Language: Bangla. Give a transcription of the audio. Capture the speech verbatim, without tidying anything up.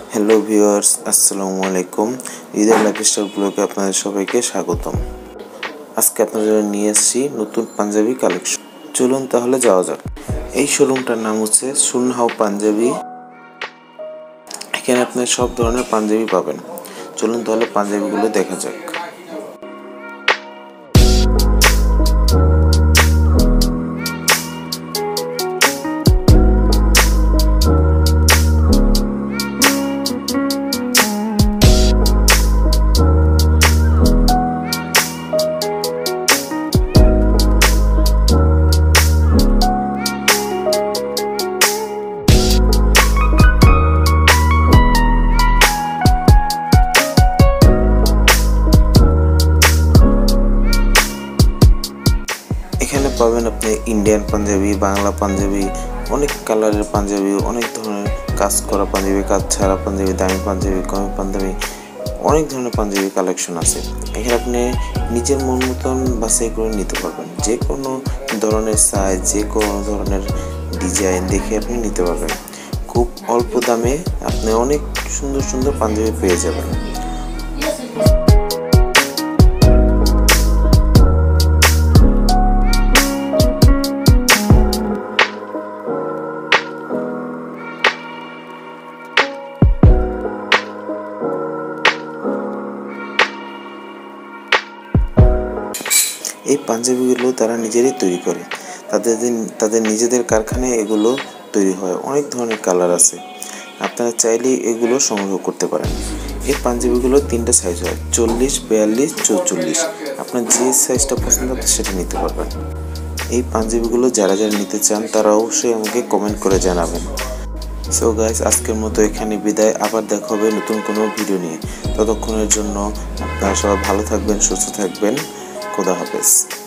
হ্যালো ভিউয়ার্স, আসসালামু আলাইকুম। ঈদের লাইফস্টাইল ব্লগে আপনাদের সবাইকে স্বাগতম। আজকে আপনাদের নিয়ে এসেছি নতুন পাঞ্জাবি কালেকশন। চলুন তাহলে যাওয়া যাক। এই শোরুমটার নাম হচ্ছে সুনহাও পাঞ্জাবি। এখানে আপনি সব ধরনের পাঞ্জাবি পাবেন। চলুন তাহলে পাঞ্জাবিগুলো দেখা যাক। এখানে পাবেন আপনি ইন্ডিয়ান পাঞ্জাবি, বাংলা পাঞ্জাবি, অনেক কালারের পাঞ্জাবি, অনেক ধরনের কাজ করা পাঞ্জাবি, কাজ ছাড়া পাঞ্জাবি, দামি পাঞ্জাবি, কমি পাঞ্জাবি, অনেক ধরনের পাঞ্জাবি কালেকশন আছে। এখানে আপনি নিজের মন মতন বাছাই করে নিতে পারবেন। যে কোনো ধরনের সাইজ, যে কোনো ধরনের ডিজাইন দেখে আপনি নিতে পারবেন। খুব অল্প দামে আপনি অনেক সুন্দর সুন্দর পাঞ্জাবি পেয়ে যাবেন। এই পাঞ্জাবিগুলো তারা নিজেরাই তৈরি করে। তাদের তাদের নিজেদের কারখানায় এগুলো তৈরি হয়। অনেক ধরনের কালার আছে, আপনারা চাইলেই এগুলো সংগ্রহ করতে পারেন। এই পাঞ্জাবিগুলো তিনটা সাইজ হয়, চল্লিশ, বিয়াল্লিশ, চৌচল্লিশ। আপনার যে সাইজটা পছন্দ হবে সেটা নিতে পারবেন। এই পাঞ্জাবিগুলো যারা যারা নিতে চান তারা অবশ্যই আমাকে কমেন্ট করে জানাবেন। সো গাইস, আজকের মতো এখানে বিদায়। আবার দেখা হবে নতুন কোনো ভিডিও নিয়ে। ততক্ষণের জন্য আপনারা সবাই ভালো থাকবেন, সুস্থ থাকবেন। খোদা হাফেজ।